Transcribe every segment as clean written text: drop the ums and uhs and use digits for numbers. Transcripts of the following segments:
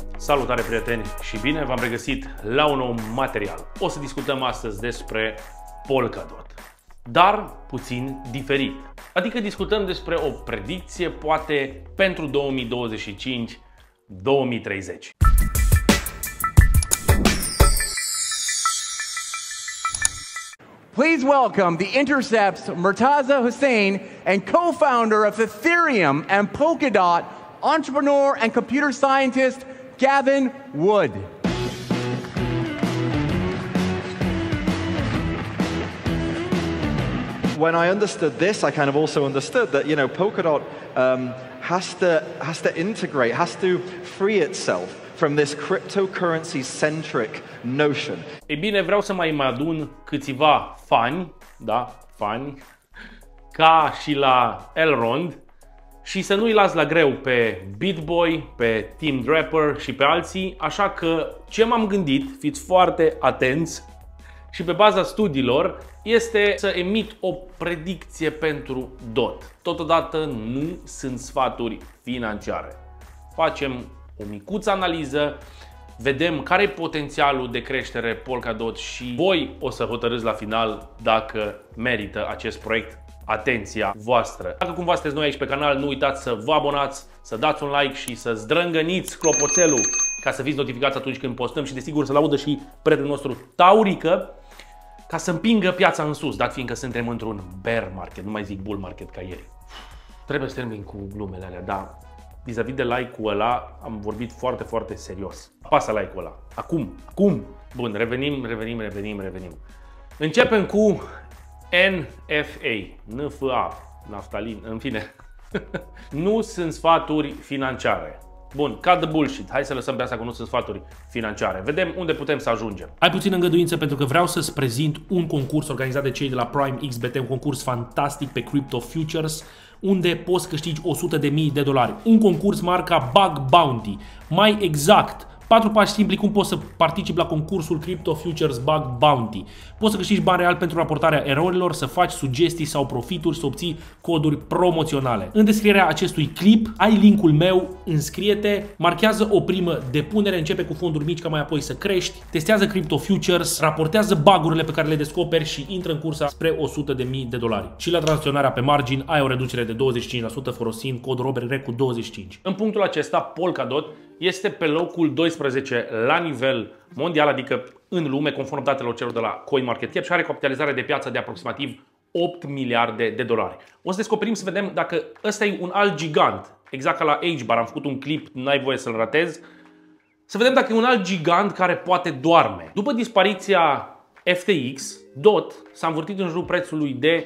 Salutare prieteni și bine v-am regăsit la un nou material. O să discutăm astăzi despre Polkadot, dar puțin diferit. Adică discutăm despre o predicție poate pentru 2025-2030. Please welcome The Intercept's Murtaza Hussain and co-founder of Ethereum and Polkadot, entrepreneur and computer scientist Gavin Wood. When I understood this, I kind of also understood that, you know, Polkadot has to integrate, has to free itself from this cryptocurrency-centric notion. Ei bine, vreau să mai adun câțiva fani, da, fani, ca și la Elrond, și să nu-i las la greu pe BitBoy, pe Team Draper și pe alții, așa că ce m-am gândit, fiți foarte atenți, și pe baza studiilor, este să emit o predicție pentru DOT. Totodată nu sunt sfaturi financiare. Facem o micuță analiză, vedem care e potențialul de creștere Polkadot și voi o să hotărâți la final dacă merită acest proiect atenția voastră. Dacă cumva sunteți noi aici pe canal, nu uitați să vă abonați, să dați un like și să zdrângăniți clopoțelul ca să fiți notificați atunci când postăm și desigur să-l audă și prietenul nostru Taurică, ca să împingă piața în sus, dat fiindcă suntem într-un bear market, nu mai zic bull market ca ieri. Trebuie să termin cu glumele alea, dar vis-a-vis de like-ul ăla am vorbit foarte, foarte serios. Apasă like-ul ăla. Acum. Bun, revenim. Începem cu NFA, naftalin, în fine. Nu sunt sfaturi financiare. Bun, cut the bullshit. Hai să lăsăm pe asta că nu sunt sfaturi financiare. Vedem unde putem să ajungem. Ai puțin îngăduință pentru că vreau să-ți prezint un concurs organizat de cei de la Prime XBT, un concurs fantastic pe Crypto Futures, unde poți câștigi $100.000. Un concurs marca Bug Bounty. Mai exact, 4 pași simpli cum poți să participi la concursul Crypto Futures Bug Bounty. Poți să câștigi bani real pentru raportarea erorilor, să faci sugestii sau profituri, să obții coduri promoționale. În descrierea acestui clip ai linkul meu, înscrie-te, marchează o primă depunere, începe cu fonduri mici ca mai apoi să crești, testează Crypto Futures, raportează bug-urile pe care le descoperi și intră în cursa spre $100.000. Și la tranzacționarea pe margin ai o reducere de 25% folosind codul ROBERT cu 25. În punctul acesta, Polkadot este pe locul 12 la nivel mondial, adică în lume, conform datelor celor de la CoinMarketCap, și are capitalizare de piață de aproximativ $8 miliarde. O să descoperim, să vedem dacă ăsta e un alt gigant, exact ca la H-Bar, am făcut un clip, n-ai voie să-l ratezi, să vedem dacă e un alt gigant care poate doarme. După dispariția FTX, DOT s-a învârtit în jurul prețului de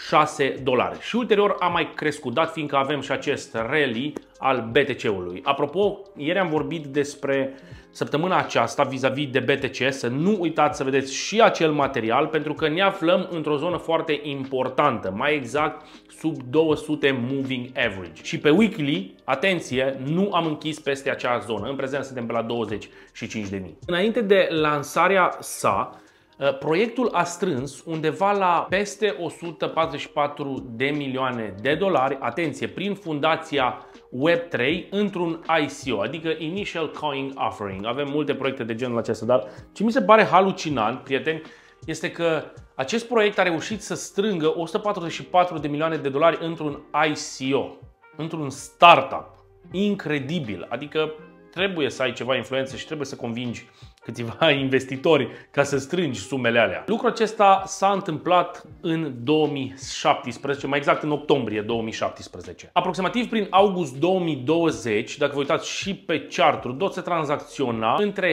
$6 și ulterior a mai crescut, dat fiindcă avem și acest rally al BTC-ului. Apropo, ieri am vorbit despre săptămâna aceasta vis-a-vis de BTC, să nu uitați să vedeți și acel material, pentru că ne aflăm într-o zonă foarte importantă, mai exact sub 200 moving average. Și pe weekly, atenție, nu am închis peste acea zonă, în prezent suntem pe la 25.000. Înainte de lansarea sa, proiectul a strâns undeva la peste $144 de milioane, atenție, prin fundația Web3 într-un ICO, adică Initial Coin Offering. Avem multe proiecte de genul acesta, dar ce mi se pare halucinant, prieteni, este că acest proiect a reușit să strângă $144 de milioane într-un ICO, într-un startup. Incredibil, adică trebuie să ai ceva influență și trebuie să convingi câțiva investitori ca să strângi sumele alea. Lucrul acesta s-a întâmplat în 2017, mai exact în octombrie 2017. Aproximativ prin august 2020, dacă vă uitați și pe charturi, DOT se tranzacționa între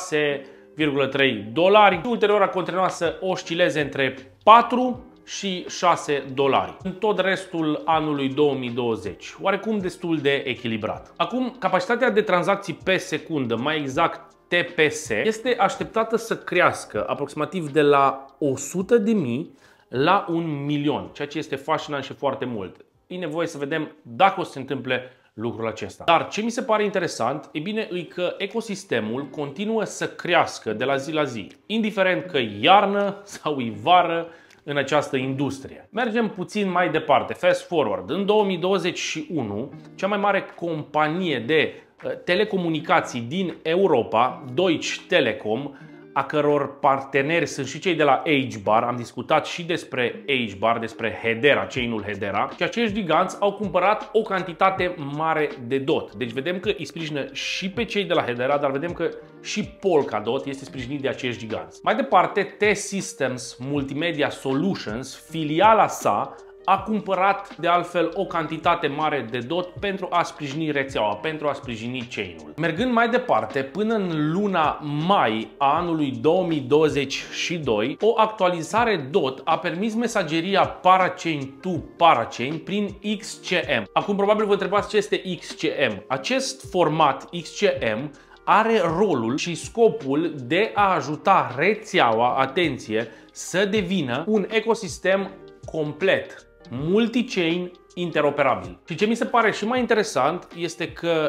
$6,3 și ulterior a continuat să oscileze între 4 și $6 în tot restul anului 2020, oarecum destul de echilibrat. Acum, capacitatea de tranzacții pe secundă, mai exact TPS, este așteptată să crească aproximativ de la 100.000 la 1.000.000, ceea ce este fascinant și foarte mult. E nevoie să vedem dacă o să se întâmple lucrul acesta. Dar ce mi se pare interesant, e bine, e că ecosistemul continuă să crească de la zi la zi, indiferent că e iarnă sau e vară în această industrie. Mergem puțin mai departe, fast forward. În 2021, cea mai mare companie de telecomunicații din Europa, Deutsche Telekom, a căror parteneri sunt și cei de la H-Bar, am discutat și despre H-Bar, despre Hedera, chain-ul Hedera, și acești giganți au cumpărat o cantitate mare de DOT. Deci vedem că îi sprijină și pe cei de la Hedera, dar vedem că și Polkadot este sprijinit de acești giganți. Mai departe, T-Systems Multimedia Solutions, filiala sa, a cumpărat de altfel o cantitate mare de DOT pentru a sprijini rețeaua, pentru a sprijini chain-ul. Mergând mai departe, până în luna mai a anului 2022, o actualizare DOT a permis mesageria Parachain to Parachain prin XCM. Acum probabil vă întrebați ce este XCM. Acest format XCM are rolul și scopul de a ajuta rețeaua, atenție, să devină un ecosistem complet, multi-chain, interoperabil. Și ce mi se pare și mai interesant este că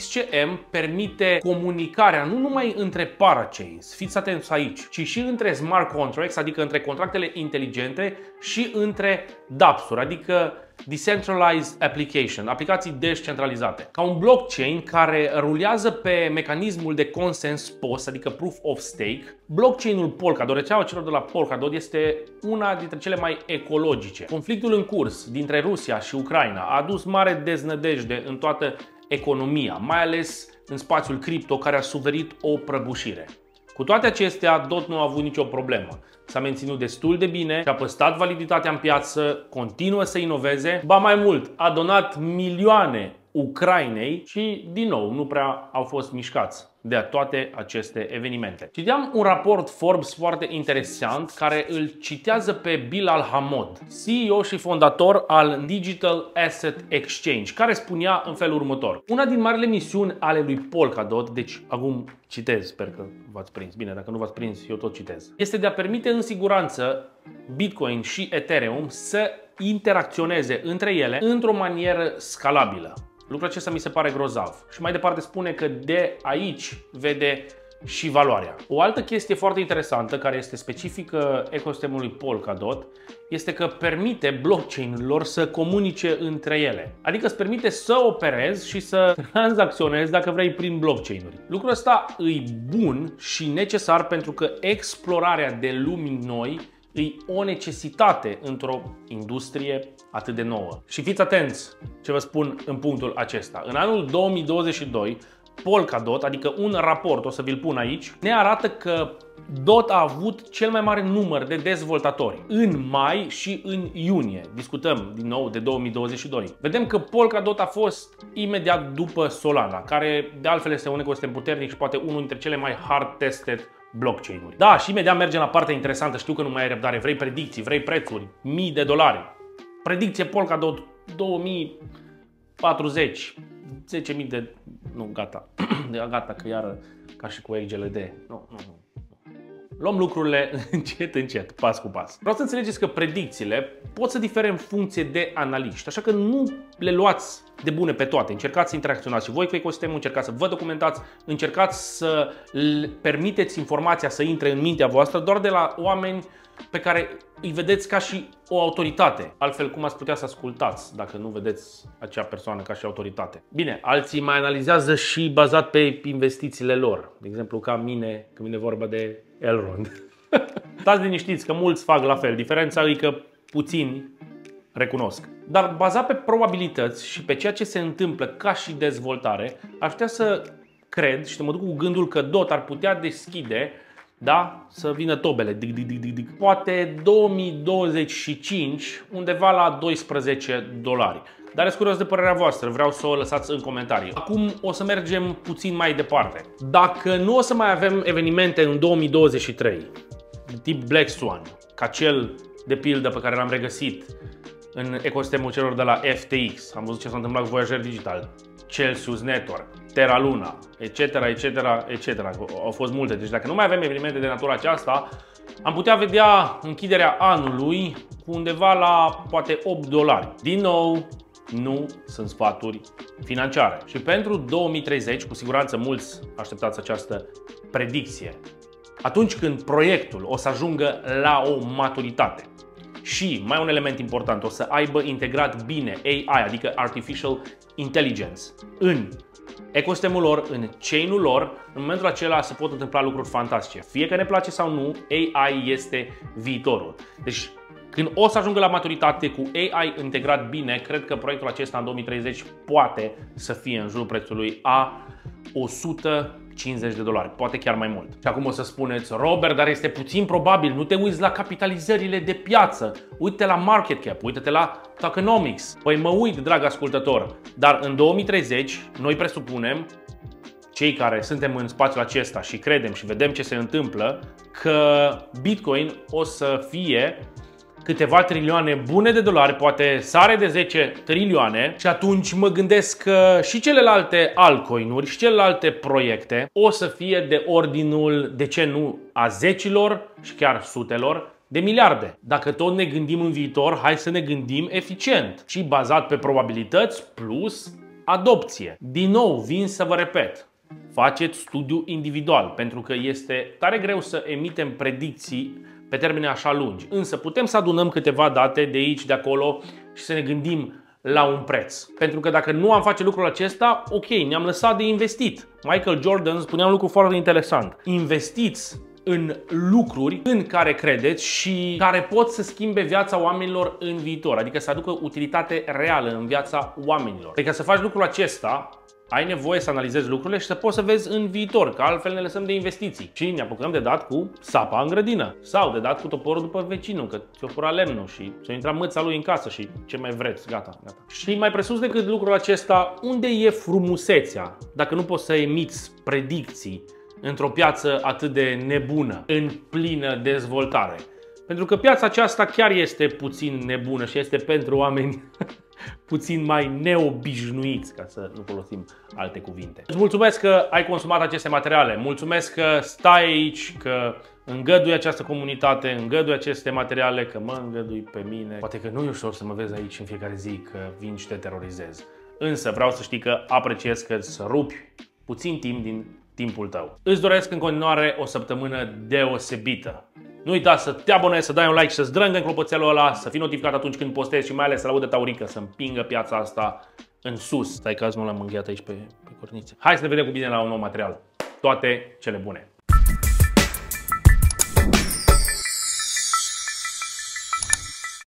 XCM permite comunicarea nu numai între parachains, fiți atenți aici, ci și între smart contracts, adică între contractele inteligente, și între dApps-uri, adică Decentralized Application, aplicații descentralizate. Ca un blockchain care rulează pe mecanismul de consens POS, adică Proof of Stake, blockchain-ul Polkadot, rețeaua celor de la Polkadot, este una dintre cele mai ecologice. Conflictul în curs dintre Rusia și Ucraina a adus mare deznădejde în toată economia, mai ales în spațiul cripto, care a suferit o prăbușire. Cu toate acestea, DOT nu a avut nicio problemă. S-a menținut destul de bine, și-a păstrat validitatea în piață, continuă să inoveze, ba mai mult, a donat milioane Ucrainei și, din nou, nu prea au fost mișcați de toate aceste evenimente. Citeam un raport Forbes foarte interesant care îl citează pe Bilal Hamod, CEO și fondator al Digital Asset Exchange, care spunea în felul următor: una din marile misiuni ale lui Polkadot, deci acum citez, sper că v-ați prins, bine, dacă nu v-ați prins, eu tot citez, este de a permite în siguranță Bitcoin și Ethereum să interacționeze între ele într-o manieră scalabilă. Lucrul acesta mi se pare grozav. Și mai departe spune că de aici vede și valoarea. O altă chestie foarte interesantă, care este specifică ecosistemului Polkadot, este că permite blockchain-urilor să comunice între ele. Adică îți permite să operezi și să tranzacționezi, dacă vrei, prin blockchain-uri. Lucrul ăsta e bun și necesar pentru că explorarea de lumi noi e o necesitate într-o industrie atât de nouă. Și fiți atenți ce vă spun în punctul acesta. În anul 2022, Polkadot, adică un raport, o să vi-l pun aici, ne arată că DOT a avut cel mai mare număr de dezvoltatori în mai și în iunie. Discutăm din nou de 2022. Vedem că Polkadot a fost imediat după Solana, care de altfel este un ecosistem puternic și poate unul dintre cele mai hard-tested blockchain-uri. Da, și imediat mergem la partea interesantă. Știu că nu mai ai răbdare. Vrei predicții, vrei prețuri, mii de dolari. Predicție Polkadot 2040, 10.000 de... Nu, gata. Gata, că iară ca și cu XGLD. Nu. Luăm lucrurile încet, încet, pas cu pas. Vreau să înțelegeți că predicțiile pot să difere în funcție de analiști, așa că nu le luați de bune pe toate. Încercați să interacționați și voi cu ecosistemul, încercați să vă documentați, încercați să permiteți informația să intre în mintea voastră doar de la oameni pe care îi vedeți ca și o autoritate. Altfel, cum ați putea să ascultați dacă nu vedeți acea persoană ca și autoritate? Bine, alții mai analizează și bazat pe investițiile lor. De exemplu, ca mine, când vine vorba de Elrond. Stați liniștiți că mulți fac la fel. Diferența e că puțini recunosc. Dar bazat pe probabilități și pe ceea ce se întâmplă ca și dezvoltare, aș putea să cred și să mă duc cu gândul că DOT ar putea deschide, da, să vină tobele, poate 2025 undeva la $12. Dar sunt curios de părerea voastră, vreau să o lăsați în comentarii. Acum o să mergem puțin mai departe. Dacă nu o să mai avem evenimente în 2023, de tip Black Swan, ca cel de pildă pe care l-am regăsit în ecosistemul celor de la FTX, am văzut ce s-a întâmplat cu Voyager Digital, Celsius Network, Terra Luna, etc., etc., etc. Au fost multe. Deci dacă nu mai avem evenimente de natura aceasta, am putea vedea închiderea anului cu undeva la poate $8. Din nou, nu sunt sfaturi financiare. Și pentru 2030, cu siguranță mulți așteptați această predicție, atunci când proiectul o să ajungă la o maturitate și, mai un element important, o să aibă integrat bine AI, adică Artificial Intelligence, în ecosistemul lor, în chain-ul lor, în momentul acela se pot întâmpla lucruri fantastice. Fie că ne place sau nu, AI este viitorul. Deci, când o să ajungă la maturitate cu AI integrat bine, cred că proiectul acesta în 2030 poate să fie în jurul prețului a $150, poate chiar mai mult. Și acum o să spuneți, Robert, dar este puțin probabil, nu te uiți la capitalizările de piață, uite la market cap, uite-te la tokenomics. Păi mă uit, drag ascultător, dar în 2030 noi presupunem, cei care suntem în spațiul acesta și credem și vedem ce se întâmplă, că Bitcoin o să fie câteva trilioane bune de dolari, poate sare de 10 trilioane și atunci mă gândesc că și celelalte altcoin-uri și celelalte proiecte o să fie de ordinul, de ce nu, a zecilor și chiar sutelor de miliarde. Dacă tot ne gândim în viitor, hai să ne gândim eficient și bazat pe probabilități plus adopție. Din nou, vin să vă repet, faceți studiu individual, pentru că este tare greu să emitem predicții pe termene așa lungi. Însă putem să adunăm câteva date de aici, de acolo și să ne gândim la un preț. Pentru că dacă nu am face lucrul acesta, ok, ne-am lăsat de investit. Michael Jordan spunea un lucru foarte interesant. Investiți în lucruri în care credeți și care pot să schimbe viața oamenilor în viitor. Adică să aducă utilitate reală în viața oamenilor. Pentru că să faci lucrul acesta, ai nevoie să analizezi lucrurile și să poți să vezi în viitor, că altfel ne lăsăm de investiții. Și ne apucăm de dat cu sapa în grădină. Sau de dat cu toporul după vecinul, că ți-o fura lemnul și ți-o intra mâța lui în casă și ce mai vreți, gata. Și mai presus decât lucrul acesta, unde e frumusețea? Dacă nu poți să emiți predicții într-o piață atât de nebună, în plină dezvoltare. Pentru că piața aceasta chiar este puțin nebună și este pentru oameni puțin mai neobișnuiți, ca să nu folosim alte cuvinte. Îți mulțumesc că ai consumat aceste materiale, mulțumesc că stai aici, că îngădui această comunitate, îngădui aceste materiale, că mă îngădui pe mine. Poate că nu e ușor să mă vezi aici în fiecare zi, că vin și te terorizez. Însă vreau să știi că apreciez că îți rupi puțin timp din timpul tău. Îți doresc în continuare o săptămână deosebită. Nu uita să te abonezi, să dai un like și să zdrângă în clopoțelul ăla, să fii notificat atunci când postezi și mai ales să laudă taurică, să împingă piața asta în sus. Stai că azi nu l-am mânghiat aici pe cornițe. Hai să ne vedem cu bine la un nou material. Toate cele bune!